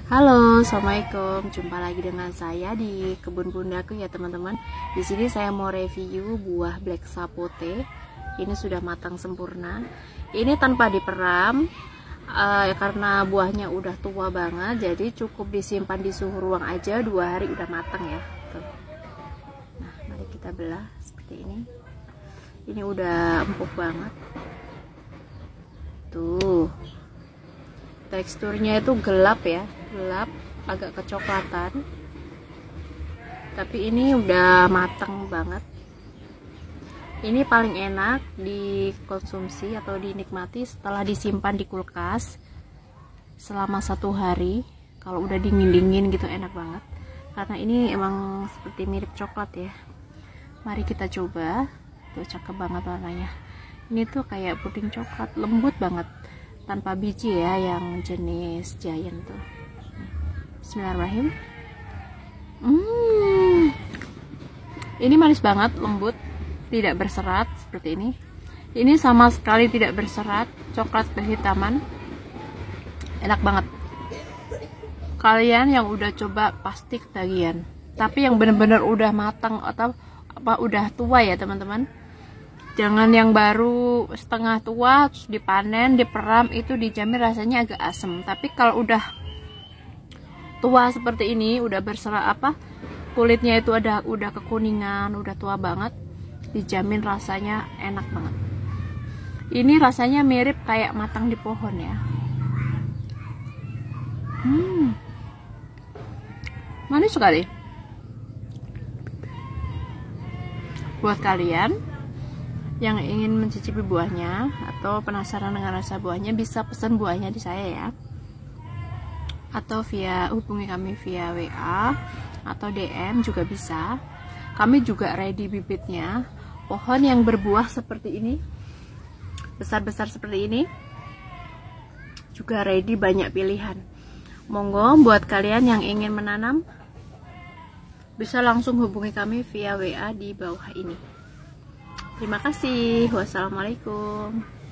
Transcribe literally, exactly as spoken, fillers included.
Halo, assalamualaikum. Jumpa lagi dengan saya di kebun bundaku ya teman-teman. Di sini saya mau review buah black sapote. Ini sudah matang sempurna. Ini tanpa diperam, uh, karena buahnya udah tua banget. Jadi cukup disimpan di suhu ruang aja, dua hari udah matang ya. Tuh. Nah, mari kita belah seperti ini. Ini udah empuk banget. Tuh. Teksturnya itu gelap ya, gelap, agak kecoklatan. Tapi ini udah matang banget. Ini paling enak dikonsumsi atau dinikmati setelah disimpan di kulkas selama satu hari. Kalau udah dingin-dingin gitu enak banget. Karena ini emang seperti mirip coklat ya. Mari kita coba. Tuh cakep banget warnanya. Ini tuh kayak puding coklat, lembut banget. Tanpa biji ya, yang jenis giant tuh. Bismillahirrahmanirrahim. Hmm, ini manis banget, lembut, tidak berserat seperti ini. Ini sama sekali tidak berserat, coklat kehitaman, enak banget. Kalian yang udah coba pasti ketagihan. Tapi yang bener-bener udah matang atau apa udah tua ya teman-teman. Jangan yang baru setengah tua terus dipanen, diperam, itu dijamin rasanya agak asem. Tapi kalau udah tua seperti ini, udah berserat apa kulitnya itu ada udah kekuningan, udah tua banget, dijamin rasanya enak banget. Ini rasanya mirip kayak matang di pohon ya. Hmm, manis sekali. Buat kalian yang ingin mencicipi buahnya atau penasaran dengan rasa buahnya, bisa pesan buahnya di saya ya, atau via hubungi kami via W A atau D M juga bisa. Kami juga ready bibitnya. Pohon yang berbuah seperti ini, besar-besar seperti ini, juga ready, banyak pilihan. Monggo buat kalian yang ingin menanam bisa langsung hubungi kami via W A di bawah ini. Terima kasih. Wassalamualaikum.